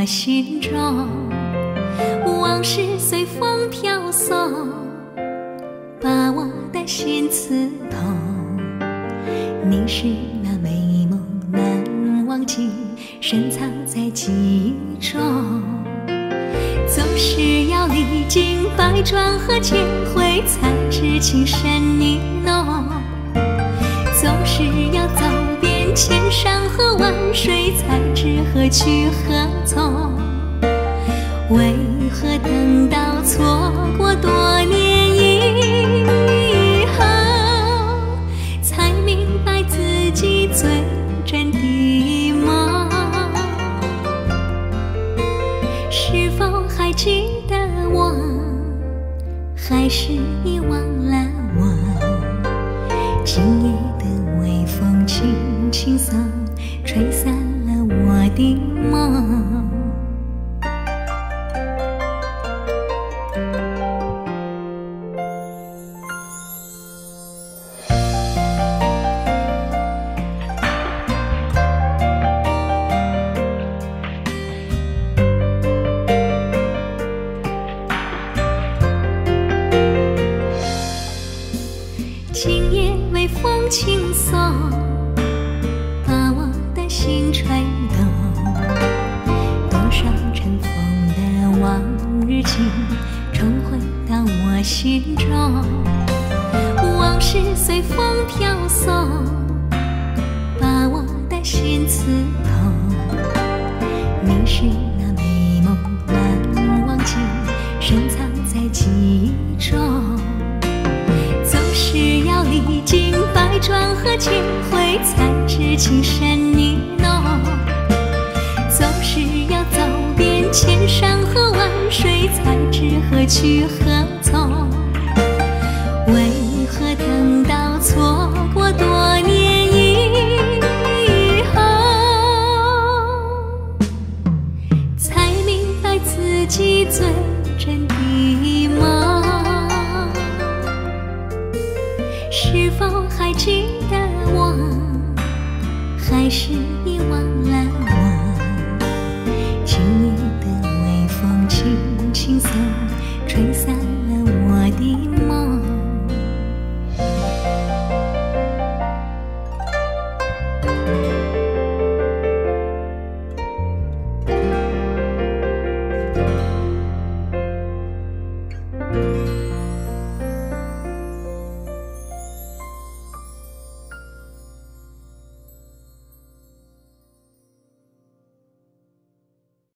我心中，往事随风飘送，把我的心刺痛。你是那美梦难忘记，深藏在记忆中。总是要历经百转和千回，才知情深意浓。总是要走遍千山和万水，才知何去何从。为何等到错过多年以后，才明白自己最真的梦？是否还记得我，还是遗忘了我？今夜的微风轻轻送，吹散了我的梦。今夜微风轻送，把我的心吹动。多少尘封的往日情，重回到我心中。往事随风飘送，把我的心刺痛。你是那美梦难忘记，深藏在记忆中。历经百转和千回，才知情深意浓。总是要走遍千山和万水，才知何去何从。为何等到错过多年以后，才明白自己最真的梦？是否还记得我，还是遗忘了